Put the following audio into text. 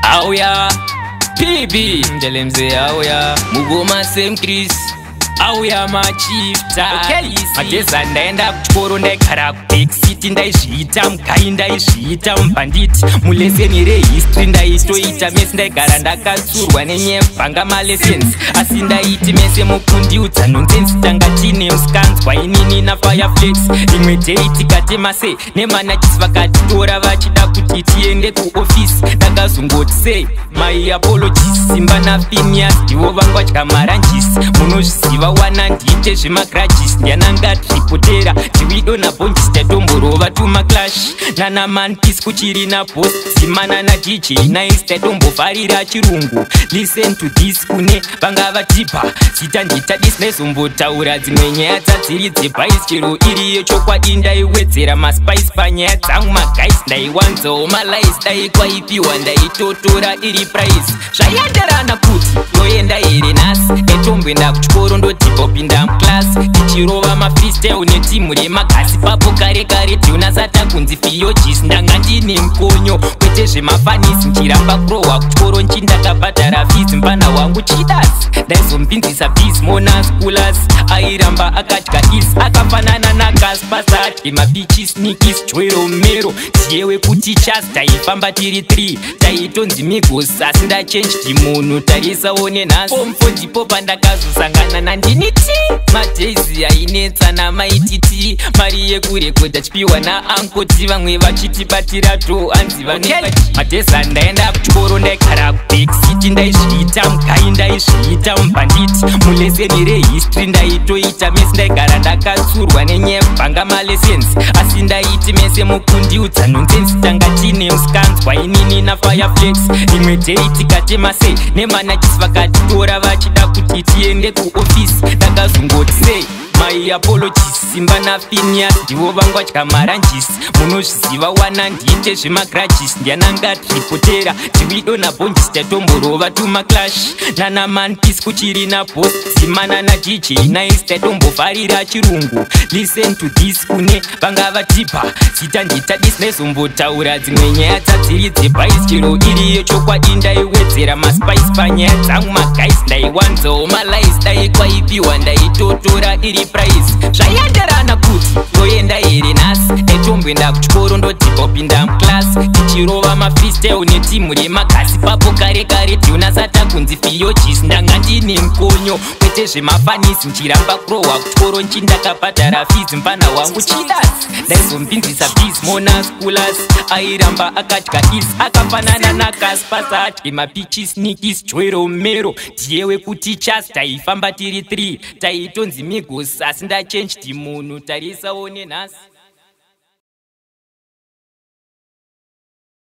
Auya Pibi Ndelemze auya Mugoma Samcris Auya machifta Mateza ndaenda kuchikoro ndaigara kubackseat ndaizviita mugai ndaizviita mubhanditi muleseni rehistory ndaitoita mese ndaigara ndakatsurwa nenyebhanga malessons asi ndaiti mese mukundiudza nonsense tanga tine musikanzwa inini nafireflex imwe dei tikatema sei nemanachisi vakatitora vachida kuti tiende kuofisi ndakazongoti sei my apologies simba nafinias ndivo vangu vatya maranjisi munozviziva wana ndiite zvemagrajis ndianangatripotera tiwido nabonjisi tatomborova tumaclash nanamanpis kuchiri nabos simana nadj nice tatombovharira chirungu listen to this kune vanga vatipa zita nditadisi ndaizombotaura dzimwe nyaya dzadziri dzebhais chero iriyo chokwadi ndaiwedzera maspice panyaya dzangu magais ndaiwanzawo malais daikwaipiwa ndaitotora iri price zvaienderana kuti toenda here nhasi ndaitombenda kuchikoro ndotipopinda muklasi tichirova mafreestyle netimu remagasi papo kare kare tionasata kunzi fiyojisi ndanga ndine mukonyo kwete zvemafanisi nchiramba kurohwa kuchikoro nchindakabhadhara fizi mupana wangu chidasi ndaizompinzisa bhizi monas kulas airamba akadya isi akafanana nakasi pasati mabichi snikis joero mero tiyewe kuti chasi taifamba tiri 3 taitonzi migos asi ndachenjiti munhu tarisawo nenhasi pomfo ndipo pandakazosangana nandiniti madhaisy ainetsa namaititi mari yekurekodha chipiwa naankoti vamwe vachitibatira to anzi madhaisy andaenda kuchikoro ndaigara kubackseat ndaizviita mugai ndaizviita mubhanditi muleseni rehistory ndaitoita mese ndaigara ndakatsurwa nenyebhanga malessons asi ndaiti mese mukundiudza nonsense tanga tine musikanzwa inini nafireflex imwe dei tikatema sei nemanachisi vakatitora vachida kuti tiende kuofisi ndakazongoti sei my apologies simba nafinias ndivo vangu vatya maranjisi munozviziva wana ndiite zvemagrajis ndianangatripotera tiwido nabonjisi tatomborova tumaclash nanamanpis kuchiri nabos simana nadj nice tatombovharira chirungu listen to this kune vanga vatipa zita nditadisi ndaizombotaura dzimwe nyaya dzadziri dzebhais chero iriyo chokwadi ndaiwedzera maspice panyaya dzangu magais ndaiwanzawo malais daikwaipiwa ndaitotora iri price zvaienderana kuti toenda here nhasi ndaitombenda kuchikoro ndotipopinda muklasi tichirova mafreestyle netimu remagasi papo kare kare tionasata kunzi fiyojisi ndanga ndine mukonyo kwete zvemafanisi nchiramba kurohwa kuchikoro nchindakabhadhara fizi mupana wangu chidasi ndaizompinzisa bhizi monas kulas airamba akadya isi akafanana nakasi pasati mabichi snikis joero mero tiyewe kuti chasi taifamba tiri 3 taitonzi migos asi ndachenjiti munhu tarisawo nenhasi